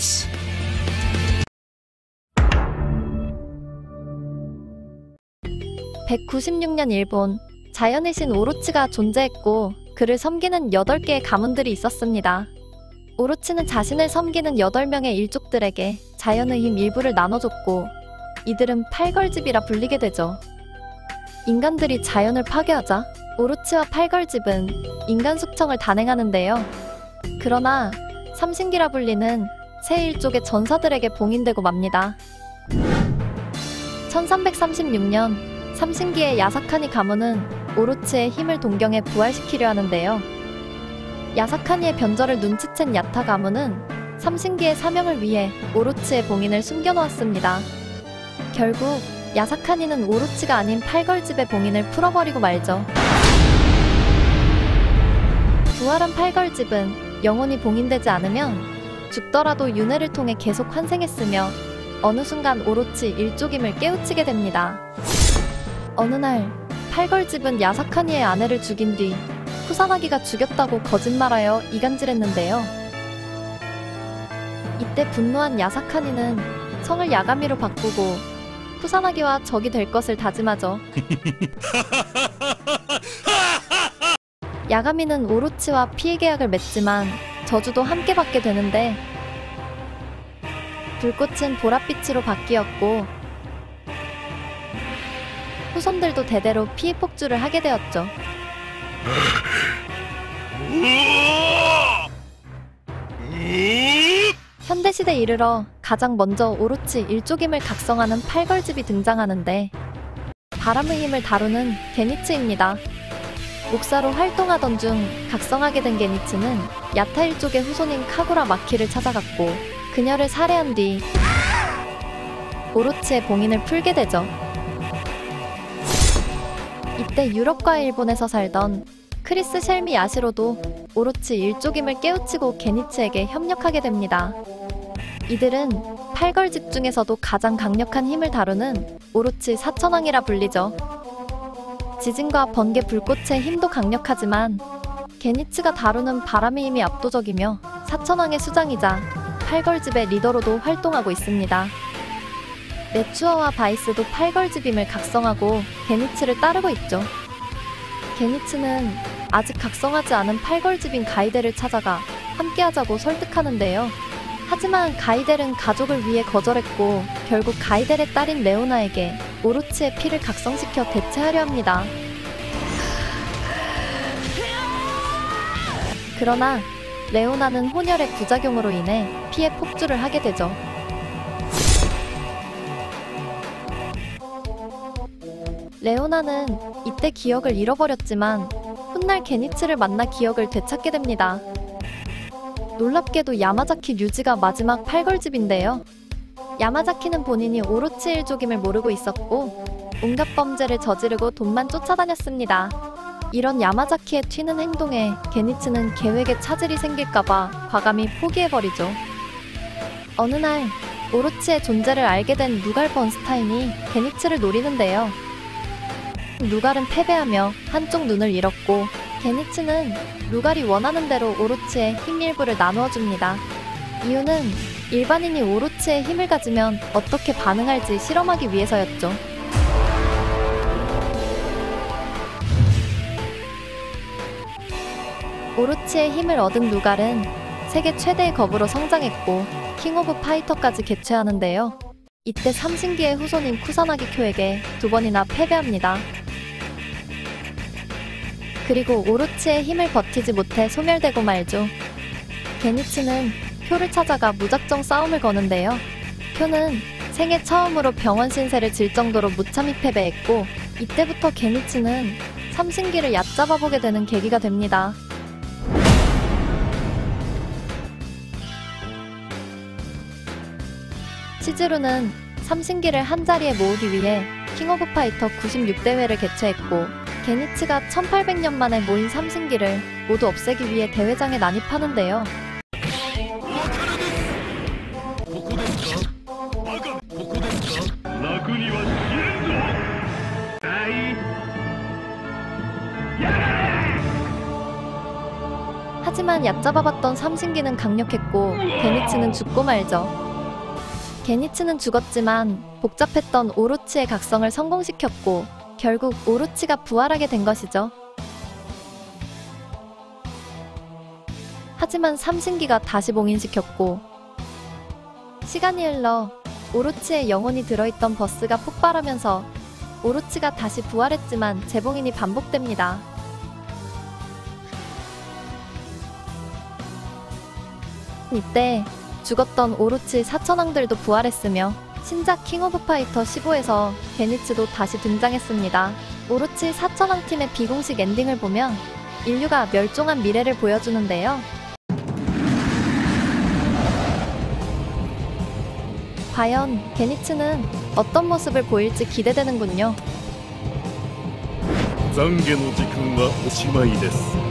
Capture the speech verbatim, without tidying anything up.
Hits. 백구십육 년 일본, 자연의 신 오로치가 존재했고 그를 섬기는 여덟 개의 가문들이 있었습니다. 오로치는 자신을 섬기는 여덟 명의 일족들에게 자연의 힘 일부를 나눠줬고 이들은 팔걸집이라 불리게 되죠. 인간들이 자연을 파괴하자 오로치와 팔걸집은 인간 숙청을 단행하는데요. 그러나 삼신기라 불리는 새 일족의 전사들에게 봉인되고 맙니다. 천삼백삼십육 년 삼신기의 야사카니 가문은 오로치의 힘을 동경해 부활시키려 하는데요. 야사카니의 변절을 눈치챈 야타 가문은 삼신기의 사명을 위해 오로치의 봉인을 숨겨놓았습니다. 결국 야사카니는 오로치가 아닌 팔걸집의 봉인을 풀어버리고 말죠. 부활한 팔걸집은 영혼이 봉인되지 않으면 죽더라도 윤회를 통해 계속 환생했으며 어느 순간 오로치 일족임을 깨우치게 됩니다. 어느 날 팔걸집은 야사카니의 아내를 죽인 뒤 쿠사나기가 죽였다고 거짓말하여 이간질했는데요. 이때 분노한 야사카니는 성을 야가미로 바꾸고 쿠사나기와 적이 될 것을 다짐하죠. 야가미는 오로치와 피해 계약을 맺지만 저주도 함께 받게 되는데 불꽃은 보랏빛으로 바뀌었고 후손들도 대대로 피해 폭주를 하게 되었죠. 현대시대에 이르러 가장 먼저 오로치 일족임을 각성하는 팔걸집이 등장하는데 바람의 힘을 다루는 게니츠입니다. 목사로 활동하던 중 각성하게 된 게니츠는 야타 일족의 후손인 카구라 마키를 찾아갔고 그녀를 살해한 뒤 오로치의 봉인을 풀게 되죠. 이때 유럽과 일본에서 살던 크리스 셸미 야시로도 오로치 일족임을 깨우치고 게니츠에게 협력하게 됩니다. 이들은 팔걸집 중에서도 가장 강력한 힘을 다루는 오로치 사천왕이라 불리죠. 지진과 번개 불꽃의 힘도 강력하지만 게니츠가 다루는 바람의 힘이 압도적이며 사천왕의 수장이자 팔걸집의 리더로도 활동하고 있습니다. 네추어와 바이스도 팔걸집임을 각성하고 게니츠를 따르고 있죠. 게니츠는 아직 각성하지 않은 팔걸집인 가이델을 찾아가 함께하자고 설득하는데요. 하지만 가이델은 가족을 위해 거절했고 결국 가이델의 딸인 레오나에게 오로치의 피를 각성시켜 대체하려 합니다. 그러나 레오나는 혼혈의 부작용으로 인해 피해 폭주를 하게 되죠. 레오나는 이때 기억을 잃어버렸지만 훗날 게니츠를 만나 기억을 되찾게 됩니다. 놀랍게도 야마자키 류지가 마지막 팔걸집인데요. 야마자키는 본인이 오로치 일족임을 모르고 있었고 온갖 범죄를 저지르고 돈만 쫓아다녔습니다. 이런 야마자키의 튀는 행동에 게니츠는 계획에 차질이 생길까봐 과감히 포기해버리죠. 어느 날 오로치의 존재를 알게 된 루갈 번스타인이 게니츠를 노리는데요. 루갈은 패배하며 한쪽 눈을 잃었고 게니츠는 루갈이 원하는 대로 오로치의 힘 일부를 나누어 줍니다. 이유는 일반인이 오로치의 힘을 가지면 어떻게 반응할지 실험하기 위해서였죠. 오로치의 힘을 얻은 루갈은 세계 최대의 겁으로 성장했고 킹 오브 파이터까지 개최하는데요. 이때 삼신기의 후손인 쿠사나기 쿄에게 두 번이나 패배합니다. 그리고 오로치의 힘을 버티지 못해 소멸되고 말죠. 게니츠는 쿄를 찾아가 무작정 싸움을 거는데요. 쿄는 생애 처음으로 병원 신세를 질 정도로 무참히 패배했고 이때부터 게니츠는 삼신기를 얕잡아보게 되는 계기가 됩니다. 치즈루는 삼신기를 한자리에 모으기 위해 킹 오브 파이터 구십육 대회를 개최했고 게니츠가 천팔백 년 만에 모인 삼신기를 모두 없애기 위해 대회장에 난입하는데요. 하지만 얕잡아봤던 삼신기는 강력했고 게니츠는 죽고 말죠. 게니츠는 죽었지만 복잡했던 오로치의 각성을 성공시켰고 결국 오로치가 부활하게 된 것이죠. 하지만 삼신기가 다시 봉인시켰고 시간이 흘러 오로치의 영혼이 들어있던 버스가 폭발하면서 오로치가 다시 부활했지만 재봉인이 반복됩니다. 이때 죽었던 오로치 사천왕들도 부활했으며 신작 킹 오브 파이터 십오에서 게니츠도 다시 등장했습니다. 오로치 사천왕 팀의 비공식 엔딩을 보면 인류가 멸종한 미래를 보여주는데요. 과연 게니츠는 어떤 모습을 보일지 기대되는군요. 懺悔の時間はおしまいです。